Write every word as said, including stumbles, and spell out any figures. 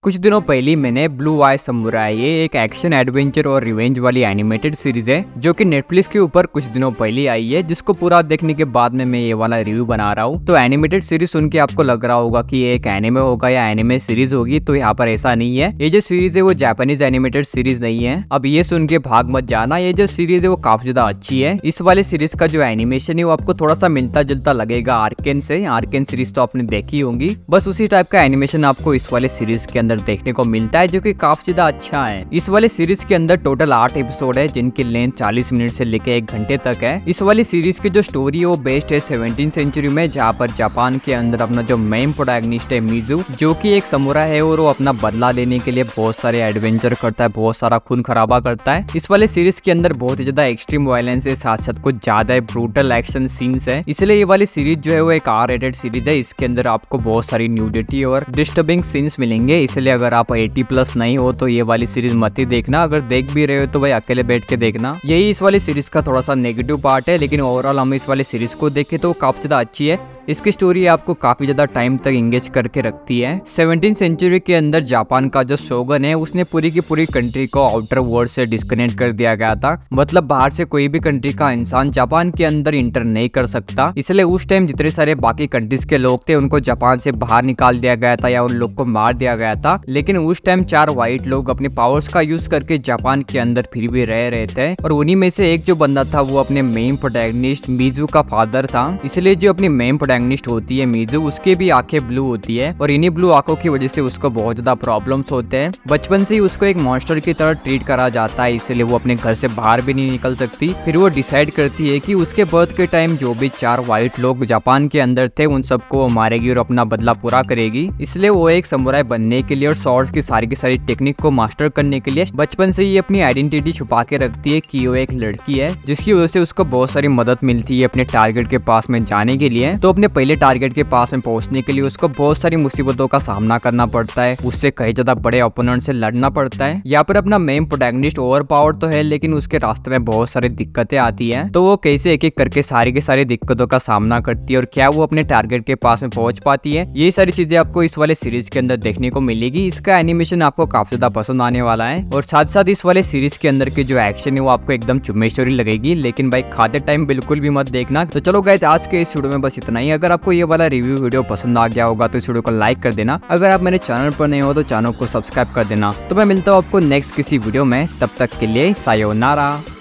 कुछ दिनों पहले मैंने ब्लू आई समुराई, ये एक एक्शन एडवेंचर और रिवेंज वाली एनिमेटेड सीरीज है जो कि नेटफ्लिक्स के ऊपर कुछ दिनों पहले आई है, जिसको पूरा देखने के बाद में मैं ये वाला रिव्यू बना रहा हूँ। तो एनिमेटेड सीरीज सुन के आपको लग रहा होगा कि ये एक एनिमे होगा या एनिमे सीरीज होगी, तो यहाँ पर ऐसा नहीं है। ये जो सीरीज है वो जापानीज एनिमेटेड सीरीज नहीं है। अब ये सुन के भाग मत जाना, ये जो सीरीज है वो काफी ज्यादा अच्छी है। इस वाले सीरीज का जो एनिमेशन है वो आपको थोड़ा सा मिलता जुलता लगेगा आर्केन से। आर्केन सीरीज तो आपने देखी होंगी, बस उसी टाइप का एनिमेशन आपको इस वाले सीरीज के अंदर देखने को मिलता है, जो कि काफी ज्यादा अच्छा है। इस वाले सीरीज के अंदर टोटल आठ एपिसोड है, जिनकी लेंथ चालीस मिनट से लेकर एक घंटे तक है। इस वाली सीरीज की जो स्टोरी है वो बेस्ड है सेवनटीन सेंचुरी में, जहाँ पर जापान के अंदर अपना जो मेन प्रोटैगनिस्ट है मिजू, जो कि एक समुराई है और वो अपना बदला लेने के लिए बहुत सारे एडवेंचर करता है, बहुत सारा खून खराबा करता है। इस वाले सीरीज के अंदर बहुत ही ज्यादा एक्सट्रीम वायलेंस है, साथ साथ कुछ ज्यादा ब्रूटल एक्शन सीन्स है, इसलिए ये वाली सीरीज जो है वो एक आर रेटेड सीरीज है। इसके अंदर आपको बहुत सारी न्यूडिटी और डिस्टर्बिंग सीन्स मिलेंगे, इसलिए अगर आप अस्सी प्लस नहीं हो तो ये वाली सीरीज मत ही देखना। अगर देख भी रहे हो तो भाई अकेले बैठ के देखना। यही इस वाली सीरीज का थोड़ा सा नेगेटिव पार्ट है, लेकिन ओवरऑल हम इस वाली सीरीज को देखें तो काफी ज्यादा अच्छी है। इसकी स्टोरी आपको काफी ज्यादा टाइम तक एंगेज करके रखती है। सेवनटीन सेंचुरी के अंदर जापान का जो शोगन है उसने पूरी की पूरी कंट्री को आउटर वर्ल्ड से डिस्कनेक्ट कर दिया गया था, मतलब बाहर से कोई भी कंट्री का इंसान जापान के अंदर इंटर नहीं कर सकता। इसलिए उस टाइम जितने सारे बाकी कंट्रीज के लोग थे उनको जापान से बाहर निकाल दिया गया था या उन लोग को मार दिया गया था। लेकिन उस टाइम चार व्हाइट लोग अपने पावर्स का यूज करके जापान के अंदर फिर भी रह रहे थे, और उन्हीं में से एक जो बंदा था वो अपने मेन प्रोटैगनिस्ट मिजू का फादर था। इसलिए जो अपनी मेन प्रोटैगनिस्ट होती है मिजू, उसकी भी आंखें ब्लू होती है, और इन्हीं ब्लू आंखों की वजह से उसको बहुत ज्यादा प्रॉब्लम्स होते हैं। बचपन से ही उसको एक मॉन्स्टर की तरह ट्रीट करा जाता है, इसलिए वो अपने घर से बाहर भी नहीं निकल सकती। फिर वो डिसाइड करती है कि उसके बर्थ के टाइम जो भी चार व्हाइट लोग जापान के अंदर थे उन सबको वो मारेगी और अपना बदला पूरा करेगी। इसलिए वो एक समुराई बनने के लिए और स्वॉर्ड्स की सारी की सारी टेक्निक को मास्टर करने के लिए बचपन से ही अपनी आइडेंटिटी छुपा के रखती है कि वो एक लड़की है, जिसकी वजह से उसको बहुत सारी मदद मिलती है अपने टारगेट के पास में जाने के लिए। तो अपने पहले टारगेट के पास में पहुंचने के लिए उसको बहुत सारी मुसीबतों का सामना करना पड़ता है, उससे कई ज्यादा बड़े ओपोनेंट से लड़ना पड़ता है। यहाँ पर अपना मेन प्रोटैगनिस्ट ओवर पावर तो है, लेकिन उसके रास्ते में बहुत सारी दिक्कतें आती है, तो वो कैसे एक एक करके सारी की सारी दिक्कतों का सामना करती है और क्या वो अपने टारगेट के पास में पहुंच पाती है, ये सारी चीजें आपको इस वाले सीरीज के अंदर देखने को मिलेगी। इसका एनिमेशन आपको काफी ज्यादा पसंद आने वाला है, और साथ साथ इस वाले सीरीज के अंदर की जो एक्शन है वो आपको एकदम चुम्मेश्वरी लगेगी, लेकिन भाई खाते टाइम बिल्कुल भी मत देखना। तो चलो गाइस, आज के इस वीडियो में बस इतना ही। अगर आपको ये वाला रिव्यू वीडियो पसंद आ गया होगा तो इस वीडियो को लाइक कर देना। अगर आप मेरे चैनल पर नए हो तो चैनल को सब्सक्राइब कर देना। तो मैं मिलता हूँ आपको नेक्स्ट किसी वीडियो में, तब तक के लिए सायोनारा।